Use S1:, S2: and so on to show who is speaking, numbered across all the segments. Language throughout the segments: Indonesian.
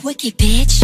S1: Wiki bitch.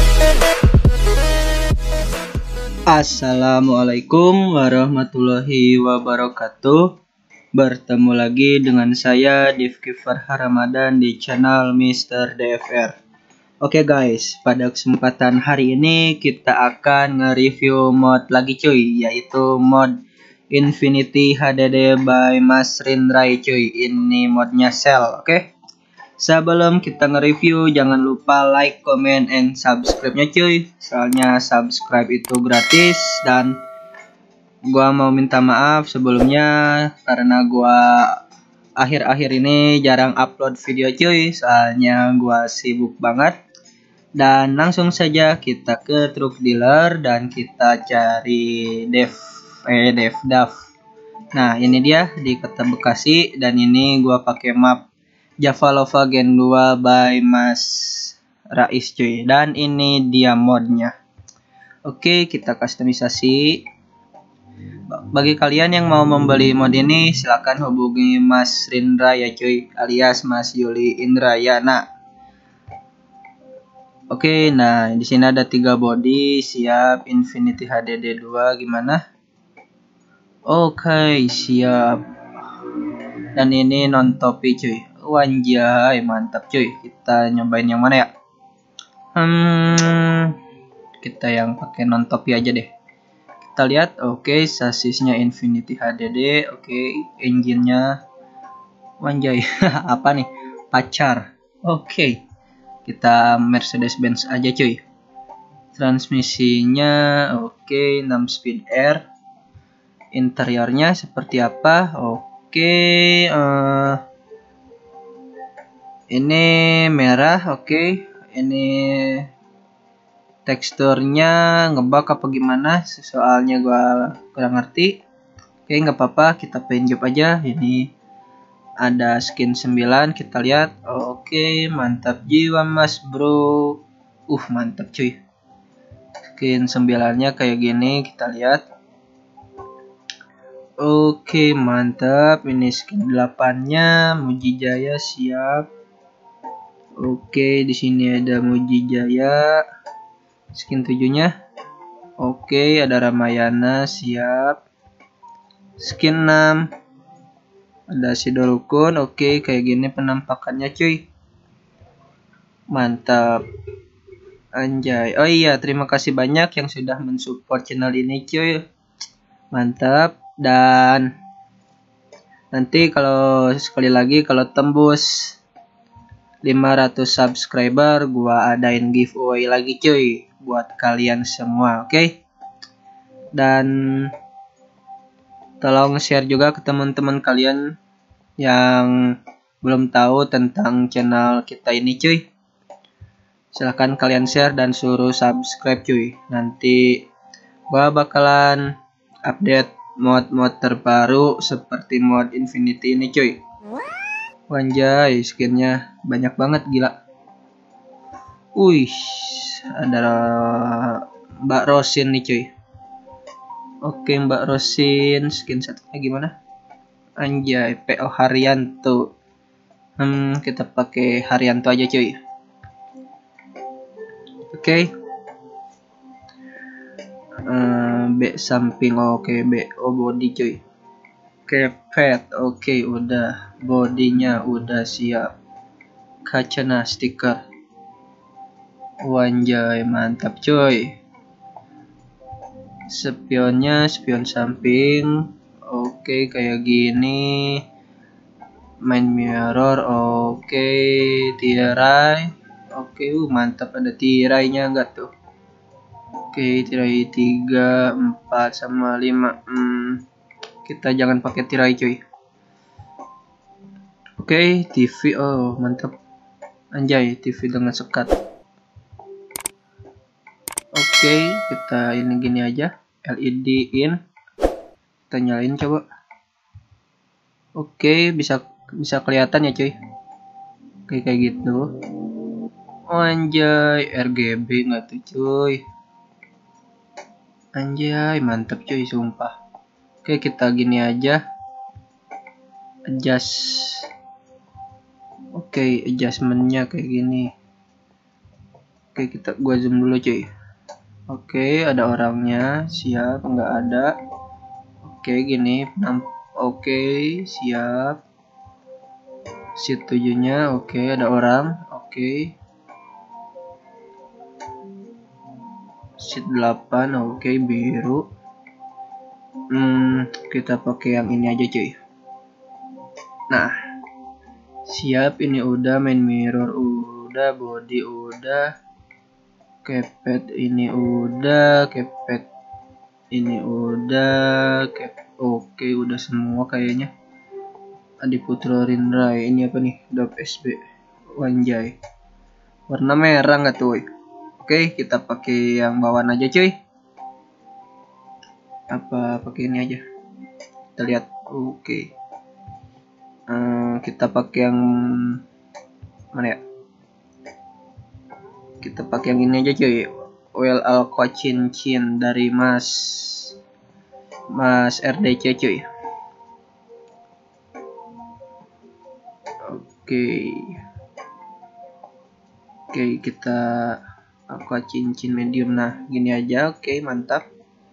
S2: Assalamualaikum warahmatullahi wabarakatuh. Bertemu lagi dengan saya Divki Farha Ramadan di channel Mr. DFR. Oke guys, pada kesempatan hari ini kita akan nge-review mod lagi cuy, yaitu mod Infinity HDD by Mas Rindray cuy. Ini modnya Cell, oke? Sebelum kita nge-review, jangan lupa like, comment, and subscribe-nya cuy. Soalnya subscribe itu gratis. Dan gua mau minta maaf sebelumnya karena gua akhir-akhir ini jarang upload video cuy. Soalnya gua sibuk banget. Dan langsung saja kita ke truk dealer dan kita cari DAF. Nah, ini dia di Kota Bekasi dan ini gua pakai map Javalova Gen 2 by Mas Rais cuy. Dan ini dia modnya. Oke, kita customisasi. Bagi kalian yang mau membeli mod ini, silahkan hubungi Mas Rindra ya cuy, alias Mas Yuli Indrayana. Oke, nah di sini ada 3 body siap. Infinity HDD 2 gimana? Oke, siap. Dan ini non topi cuy. Wanjay, mantap cuy. Kita nyobain yang mana ya? Kita yang pakai non topi aja deh. Kita lihat, oke, sasisnya Infinity HDD, oke, engine-nya wanjay. Apa nih? Pacar. Oke. Kita Mercedes-Benz aja cuy. Transmisinya oke, 6 speed air. Interiornya seperti apa? Oke, ini merah, oke. Ini teksturnya ngebug apa gimana? Soalnya gua kurang ngerti. Oke, nggak apa-apa, kita paint job aja. Ini ada skin 9, kita lihat. Oke, mantap jiwa mas bro. Mantap cuy. Skin 9-nya kayak gini, kita lihat. Oke, mantap. Ini skin 8-nya Mujijaya siap. Oke, di sini ada Mujijaya. Skin 7-nya. Oke, ada Ramayana siap. Skin 6. Ada Sidorukun. Oke, kayak gini penampakannya cuy. Mantap. Anjay. Oh iya, terima kasih banyak yang sudah mensupport channel ini cuy. Mantap. Dan nanti kalau sekali lagi kalau tembus 500 subscriber, gua adain giveaway lagi cuy buat kalian semua, oke? Dan tolong share juga ke teman-teman kalian yang belum tahu tentang channel kita ini cuy. Silahkan kalian share dan suruh subscribe cuy. Nanti gua bakalan update mod-mod terbaru seperti mod Infinity ini cuy. Wanjay, skinnya banyak banget gila. Wih, ada Mbak Rosin nih cuy. Oke, Mbak Rosin, skin satunya gimana? Anjay, PO Haryanto. Kita pakai Haryanto aja cuy. Oke. B samping, oke, BO body cuy. Kepet, oke, udah. Bodinya udah siap. Kacana stiker. Wanjay, mantap cuy. Spionnya spion samping. Oke, kayak gini. Main mirror, oke. Tirai. Oke, mantap, ada tirainya enggak tuh? Oke, tirai 3, 4 sama 5. Kita jangan pakai tirai cuy. Oke, TV, oh mantap. Anjay, TV dengan sekat. Oke, kita ini gini aja. LED in. Kita nyalain coba. Oke, bisa kelihatan ya cuy. Oke, kayak gitu. Anjay, RGB nggak tuh cuy. Anjay, mantap cuy, sumpah. Oke, kita gini aja. Adjust. Oke, adjustmentnya kayak gini. Oke, gua zoom dulu cuy. Oke, ada orangnya. Siap, nggak ada. Oke, gini. Oke, siap. Sheet 7-nya. Oke, ada orang. Oke. Sheet 8. Oke, biru. Kita pakai yang ini aja cuy. Nah, siap. Ini udah, main mirror udah, body udah, kepet ini udah, kepet ini udah, oke, udah semua kayaknya. Adiputro Rindra, ini apa nih? Dop SB Wanjay, warna merah nggak tuh? Oke, kita pakai yang bawaan aja cuy. Apa pakai ini aja? Kita lihat. Oke. Kita pakai yang mana ya? Kita pakai yang ini aja cuy. Oil Alco Cincin dari Mas RDC cuy. Oke, kita Aqua Cincin medium. Nah, gini aja. Oke, mantap.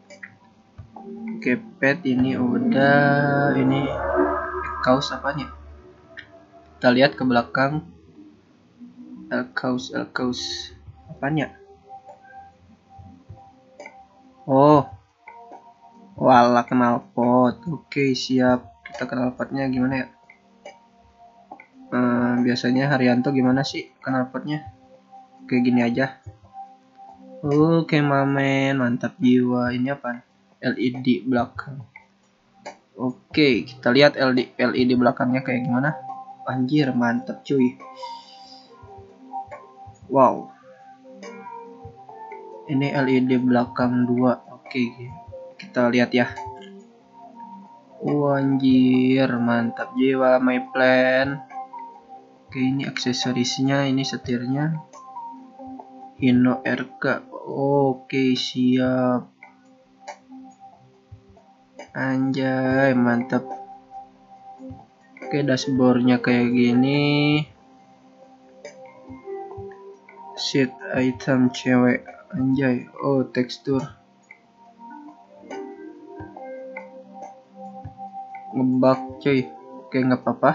S2: Kepet ini udah, ini kaos apanya? Kita lihat ke belakang. Kaos apanya? Oh, wala knalpot. Oke, siap. Kita knalpotnya gimana ya? Biasanya Haryanto gimana sih knalpotnya? Kayak gini aja. Oke, mamen, mantap jiwa. Ini apa? LED belakang. Oke, kita lihat LED belakangnya kayak gimana. Anjir, mantap cuy. Wow. Ini LED belakang 2. Oke, kita lihat ya. Anjir, mantap jiwa, my plan. Oke, ini aksesorisnya, ini setirnya Hino RK. Oke, siap. Anjay, mantap. Oke, dashboardnya kayak gini. Sheet item cewek. Anjay. Oh, tekstur ngebug cuy. Oke, nggak apa-apa.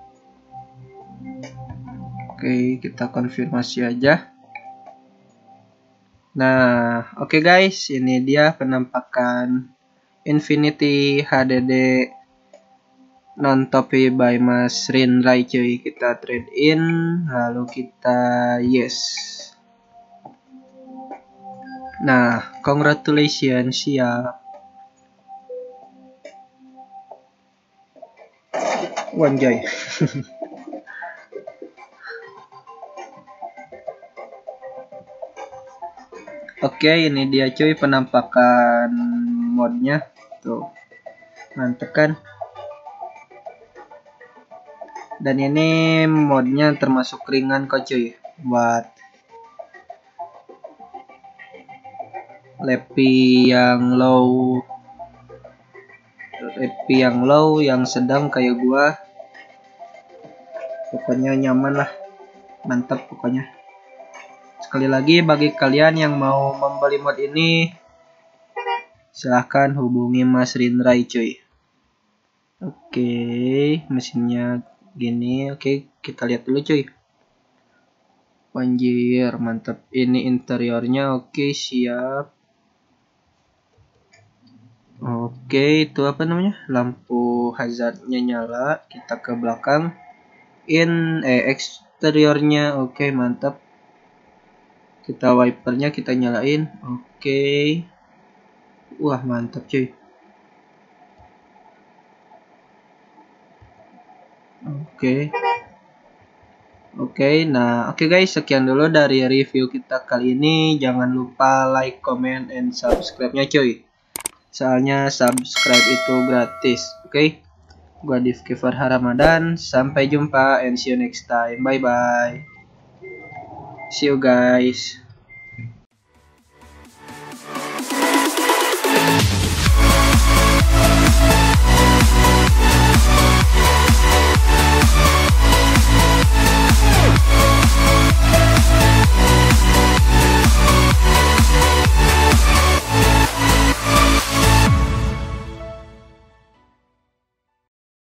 S2: Oke, kita konfirmasi aja. Nah, oke guys, ini dia penampakan Infinity HDD non topi by Mas Rindra cuy. Kita trade in, lalu kita yes. Nah, congratulations, siap. Wanjay. Oke, ini dia cuy penampakan modnya. Tuh. Mantep kan? Dan ini modnya termasuk ringan kok cuy. Buat lepi yang low, yang sedang kayak gua. Pokoknya nyaman lah. Mantap pokoknya. Sekali lagi bagi kalian yang mau membeli mod ini, silahkan hubungi Mas Rindra cuy. Oke, mesinnya gini. Oke, kita lihat dulu cuy. Anjir, mantap. Ini interiornya. Oke, siap. Oke, itu apa namanya? Lampu hazardnya nyala. Kita ke belakang. Eksteriornya. Oke, mantap. Kita wipernya kita nyalain. Oke. Wah, mantap cuy. Oke, nah oke guys, sekian dulu dari review kita kali ini. Jangan lupa like, comment, and subscribe-nya cuy. Soalnya subscribe itu gratis. Oke. Gua Difki Farha Ramadan. Sampai jumpa and see you next time. Bye bye. See you guys.